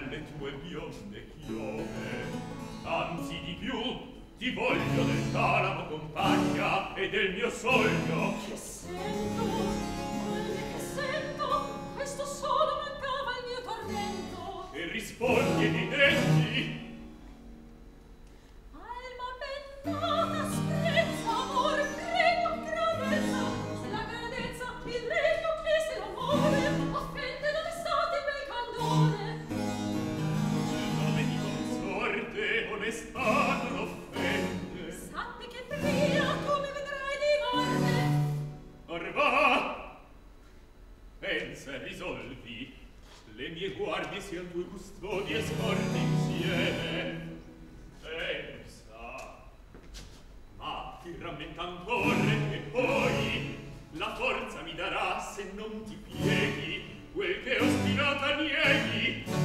belle tue bionde chiome. Anzi di più, ti voglio del talamo compagna e del mio sogno. Che sento, che sento, questo solo mancava il mio tormento. E rispondi ed idetti. Alma bendata, sprezza, amor, grego, gradezza, se la gradezza, il regno che se l'amore, offende dove state quel candore. Il nome di consorte, onestà non offende. Sappi che pria tu mi vedrai di morte. Or va! Pensa e risolvi. Le mie guardie sian tue custodie scorte insieme. Pensa. Ma ti rammenta ancora che poi la forza mi darà se non ti pieghi quel che ostinata nieghi.